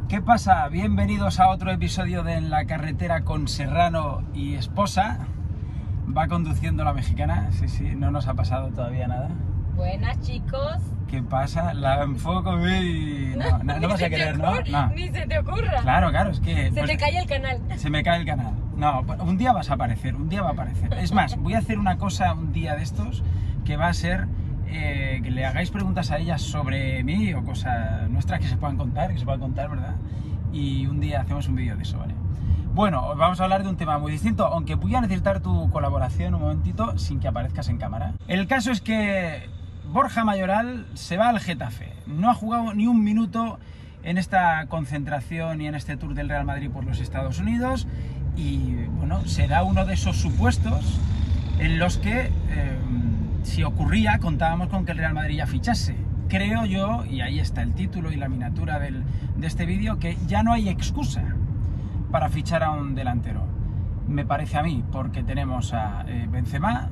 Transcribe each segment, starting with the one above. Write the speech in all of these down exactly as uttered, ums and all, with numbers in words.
¿Qué pasa? Bienvenidos a otro episodio de En la carretera con Serrano y esposa. Va conduciendo la mexicana, sí, sí, no nos ha pasado todavía nada. Buenas, chicos. ¿Qué pasa? La enfoco y... No, no, no vas a querer, ¿no? No. Ni se te ocurra. Claro, claro, es que... Se pues, te cae el canal. Se me cae el canal. No, un día vas a aparecer, un día va a aparecer. Es más, voy a hacer una cosa un día de estos que va a ser... Eh, que le hagáis preguntas a ellas sobre mí o cosas nuestras que se puedan contar, que se puedan contar, ¿verdad? Y un día hacemos un vídeo de eso, ¿vale? Bueno, vamos a hablar de un tema muy distinto, aunque voy a necesitar tu colaboración un momentito sin que aparezcas en cámara. El caso es que Borja Mayoral se va al Getafe. No ha jugado ni un minuto en esta concentración y en este tour del Real Madrid por los Estados Unidos y, bueno, será uno de esos supuestos en los que... Eh, si ocurría, contábamos con que el Real Madrid ya fichase. Creo yo, y ahí está el título y la miniatura del, de este vídeo, que ya no hay excusa para fichar a un delantero. Me parece a mí, porque tenemos a eh, Benzema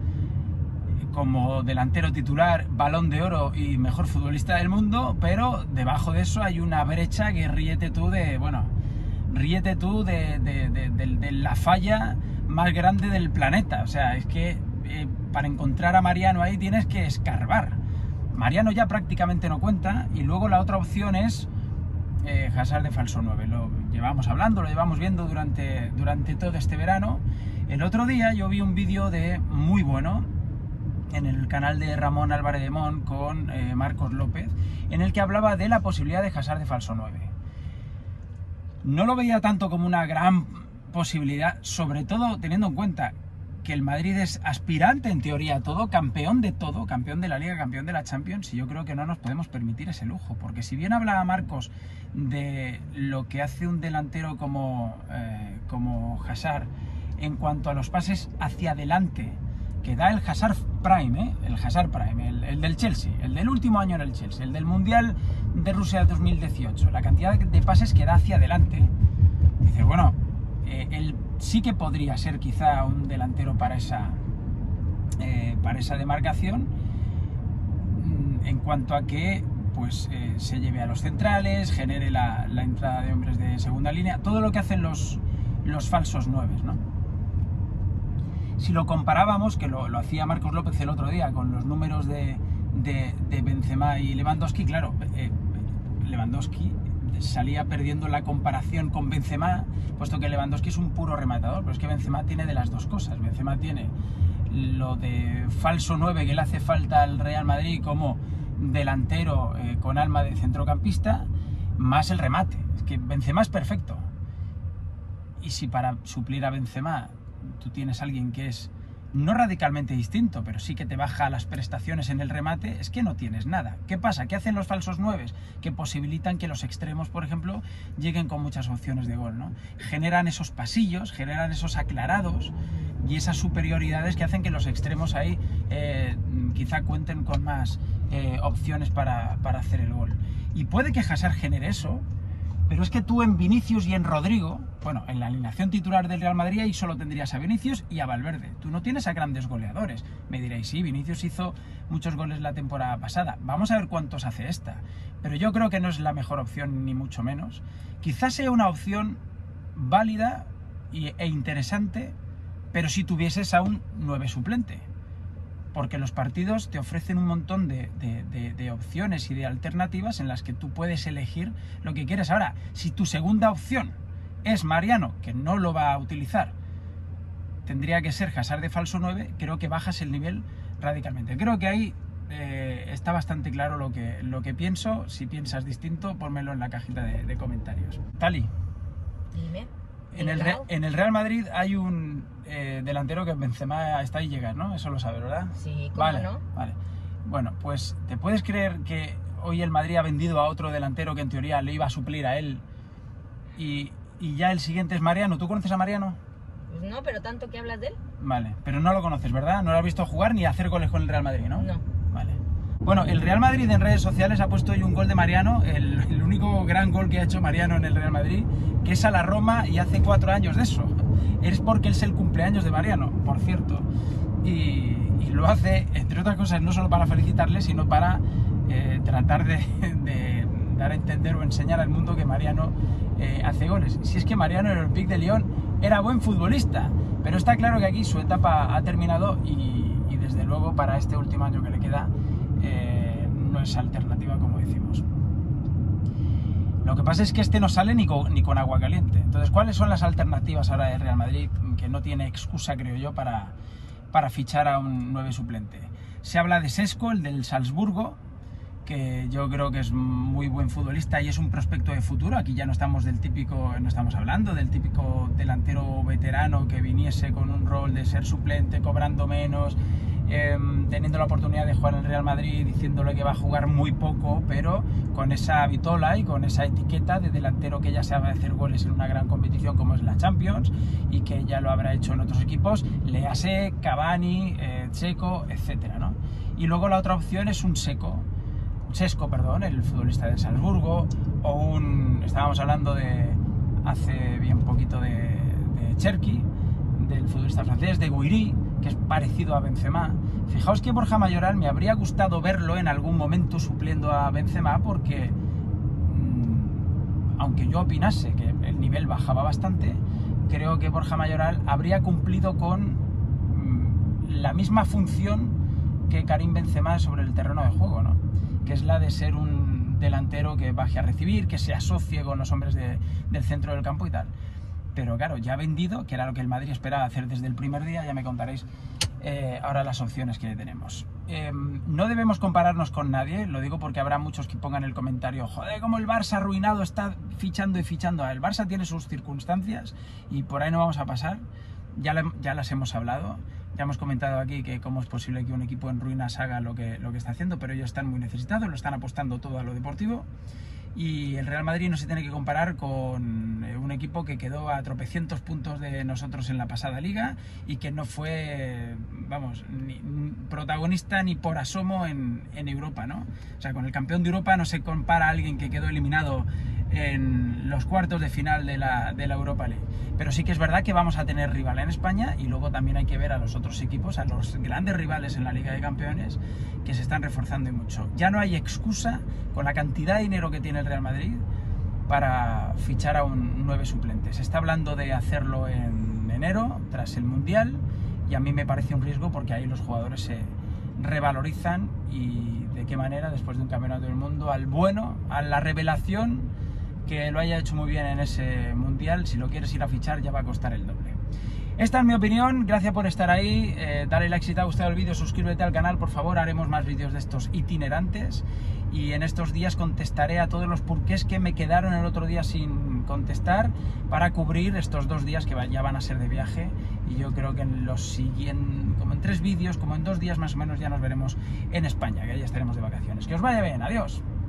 como delantero titular, Balón de Oro y mejor futbolista del mundo, pero debajo de eso hay una brecha que ríete tú de, bueno, ríete tú de, de, de, de, de la falla más grande del planeta. O sea, es que Eh, para encontrar a Mariano ahí tienes que escarbar. Mariano ya prácticamente no cuenta y luego la otra opción es eh, Hazard de falso nueve. Lo llevamos hablando, lo llevamos viendo durante, durante todo este verano. El otro día yo vi un vídeo de muy bueno en el canal de Ramón Álvarez de Mon con eh, Marcos López, en el que hablaba de la posibilidad de Hazard de falso nueve. No lo veía tanto como una gran posibilidad, sobre todo teniendo en cuenta que el Madrid es aspirante en teoría a todo, campeón de todo, campeón de la Liga, campeón de la Champions, y yo creo que no nos podemos permitir ese lujo, porque si bien hablaba Marcos de lo que hace un delantero como, eh, como Hazard en cuanto a los pases hacia adelante, que da el Hazard Prime, ¿eh? el Hazard Prime, el, el del Chelsea, el del último año en el Chelsea, el del Mundial de Rusia dos mil dieciocho, la cantidad de pases que da hacia adelante, dice, bueno, eh, el sí que podría ser quizá un delantero para esa, eh, para esa demarcación, en cuanto a que pues, eh, se lleve a los centrales, genere la, la entrada de hombres de segunda línea, todo lo que hacen los, los falsos nueves, ¿no? Si lo comparábamos, que lo, lo hacía Marcos López el otro día, con los números de, de, de Benzema y Lewandowski, claro, eh, Lewandowski salía perdiendo la comparación con Benzema, puesto que Lewandowski es un puro rematador, pero es que Benzema tiene de las dos cosas. Benzema tiene lo de falso nueve que le hace falta al Real Madrid como delantero eh, con alma de centrocampista, más el remate. Es que Benzema es perfecto. Y si para suplir a Benzema tú tienes a alguien que es no radicalmente distinto, pero sí que te baja las prestaciones en el remate, es que no tienes nada. ¿Qué pasa? ¿Qué hacen los falsos nueves? Que posibilitan que los extremos, por ejemplo, lleguen con muchas opciones de gol, ¿no? Generan esos pasillos, generan esos aclarados y esas superioridades que hacen que los extremos ahí eh, quizá cuenten con más eh, opciones para, para hacer el gol. Y puede que Hazard genere eso, pero es que tú en Vinicius y en Rodrigo, bueno, en la alineación titular del Real Madrid ahí solo tendrías a Vinicius y a Valverde. Tú no tienes a grandes goleadores. Me diréis, sí, Vinicius hizo muchos goles la temporada pasada. Vamos a ver cuántos hace esta. Pero yo creo que no es la mejor opción, ni mucho menos. Quizás sea una opción válida y, e interesante, pero si tuvieses a un nueve suplente. Porque los partidos te ofrecen un montón de, de, de, de opciones y de alternativas en las que tú puedes elegir lo que quieres. Ahora, si tu segunda opción es Mariano, que no lo va a utilizar, tendría que ser Hazard de falso nueve, creo que bajas el nivel radicalmente. Creo que ahí eh, está bastante claro lo que, lo que pienso. Si piensas distinto, pónmelo en la cajita de, de comentarios. Tali. Dime. En el, en el Real Madrid hay un eh, delantero que Benzema está ahí llega, ¿no? Eso lo sabes, ¿verdad? Sí, ¿cómo vale, no? Vale. Bueno, pues ¿te puedes creer que hoy el Madrid ha vendido a otro delantero que en teoría le iba a suplir a él y, y ya el siguiente es Mariano? ¿Tú conoces a Mariano? Pues no, pero tanto que hablas de él. Vale, pero no lo conoces, ¿verdad? No lo has visto jugar ni hacer goles con el Real Madrid, ¿no? No. Vale. Bueno, el Real Madrid en redes sociales ha puesto hoy un gol de Mariano, el, el único gran gol que ha hecho Mariano en el Real Madrid, que es a la Roma, y hace cuatro años de eso. Es porque es el cumpleaños de Mariano, por cierto. Y, y lo hace, entre otras cosas, no solo para felicitarle, sino para eh, tratar de, de, dar a entender o enseñar al mundo que Mariano eh, hace goles. Si es que Mariano en el Olympique de Lyon era buen futbolista, pero está claro que aquí su etapa ha terminado y, y desde luego para este último año que le queda eh, no es alternativa, como decimos. Lo que pasa es que este no sale ni con, ni con agua caliente. Entonces, ¿cuáles son las alternativas ahora de Real Madrid? Que no tiene excusa, creo yo, para, para fichar a un nueve suplente. Se habla de Šeško, el del Salzburgo, que yo creo que es muy buen futbolista y es un prospecto de futuro. Aquí ya no estamos del típico, no estamos hablando del típico delantero veterano que viniese con un rol de ser suplente, cobrando menos, eh, teniendo la oportunidad de jugar en el Real Madrid, diciéndole que va a jugar muy poco, pero con esa vitola y con esa etiqueta de delantero que ya sabe hacer goles en una gran competición como es la Champions y que ya lo habrá hecho en otros equipos, léase Cavani, eh, Checo, etcétera, ¿no? Y luego la otra opción es un Seco, Šeško, perdón, el futbolista de Salzburgo, o un, estábamos hablando de hace bien poquito de, de Cherki, del futbolista francés, de Guiri, que es parecido a Benzema. Fijaos que Borja Mayoral me habría gustado verlo en algún momento supliendo a Benzema porque, mmm, aunque yo opinase que el nivel bajaba bastante, creo que Borja Mayoral habría cumplido con mmm, la misma función que Karim Benzema sobre el terreno de juego, ¿no? Que es la de ser un delantero que baje a recibir, que se asocie con los hombres de, del centro del campo y tal. Pero claro, ya vendido, que era lo que el Madrid esperaba hacer desde el primer día, ya me contaréis eh, ahora las opciones que tenemos. Eh, no debemos compararnos con nadie, lo digo porque habrá muchos que pongan el comentario, joder, como el Barça arruinado está fichando y fichando. El Barça tiene sus circunstancias y por ahí no vamos a pasar, ya, la, ya las hemos hablado. Ya hemos comentado aquí que cómo es posible que un equipo en ruinas haga lo que, lo que está haciendo, pero ellos están muy necesitados, lo están apostando todo a lo deportivo. Y el Real Madrid no se tiene que comparar con un equipo que quedó a tropecientos puntos de nosotros en la pasada liga y que no fue, vamos, ni protagonista ni por asomo en, en Europa, ¿no? O sea, con el campeón de Europa no se compara a alguien que quedó eliminado en los cuartos de final de la, de la Europa League. Pero sí que es verdad que vamos a tener rival en España y luego también hay que ver a los otros equipos, a los grandes rivales en la Liga de Campeones, que se están reforzando y mucho. Ya no hay excusa con la cantidad de dinero que tiene el Real Madrid para fichar a un nueve suplente. Se está hablando de hacerlo en enero, tras el Mundial, y a mí me parece un riesgo porque ahí los jugadores se revalorizan y de qué manera, después de un campeonato del mundo, al bueno, a la revelación, que lo haya hecho muy bien en ese Mundial, si lo quieres ir a fichar ya va a costar el doble. Esta es mi opinión, gracias por estar ahí, eh, dale like si te ha gustado el vídeo, suscríbete al canal, por favor, haremos más vídeos de estos itinerantes y en estos días contestaré a todos los porqués que me quedaron el otro día sin contestar para cubrir estos dos días que ya van a ser de viaje y yo creo que en los siguientes, como en tres vídeos, como en dos días más o menos ya nos veremos en España, que ya estaremos de vacaciones. Que os vaya bien, adiós.